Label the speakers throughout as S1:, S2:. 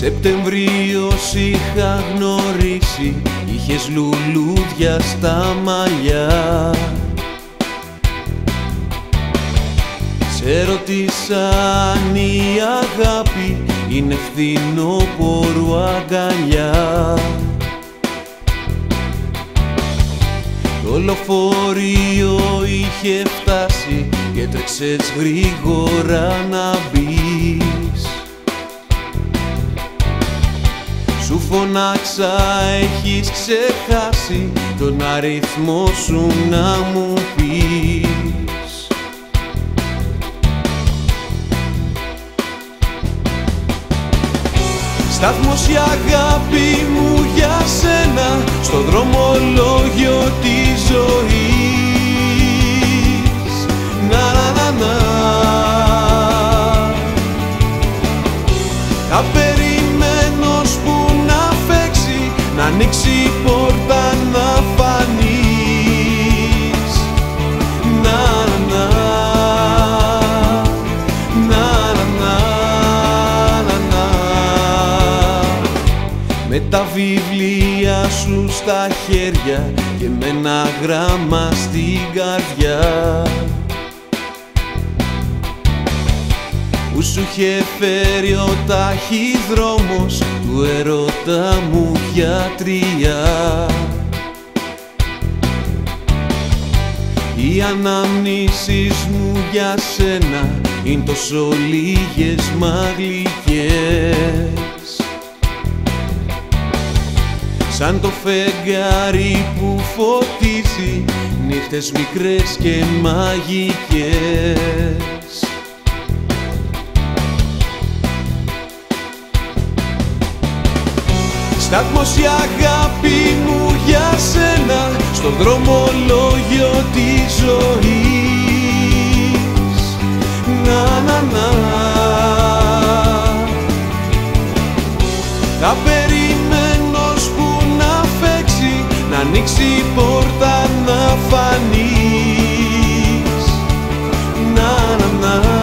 S1: Σεπτεμβρίος είχα γνωρίσει, είχες λουλούδια στα μαλλιά. Σε ρώτησα αν η αγάπη είναι φθινόπωρου αγκαλιά. Το λεωφορείο είχε φτάσει και έτρεξες γρήγορα να μπεις. Σου φωνάξα, έχεις ξεχάσει τον αριθμό σου να μου πεις. Σταθμός η αγάπη μου για σένα, στο δρομολόγιο της ζωής. Να να να να. Θα περιμένω που να φέξει, να ανοίξει η πόρτα να φανείς. Να να να να να να. Με τα βιβλία σου στα χέρια και με ένα γράμμα στην καρδιά που σου είχε φέρει ο ταχυδρόμος του ερώτα μου γιατριά. Οι αναμνήσεις μου για σένα είναι τόσο λίγες μα γλυκές, σαν το φεγγάρι που φωτίζει νύχτες μικρές και μαγικές. Σταθμός η αγάπη μου για σένα, στο δρομολόγιο της ζωής. Να να να. Θα περιμένω που να φέξει, να ανοίξει η πόρτα να φανείς. Να να να.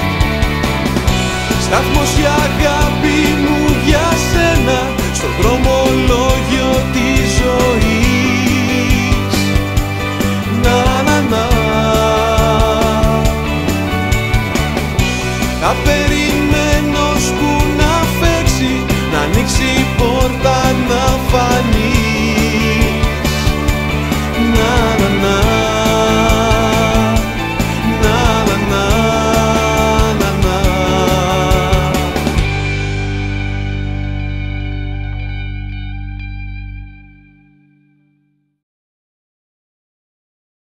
S1: Σταθμός η αγάπη μου για σένα, στον δρόμο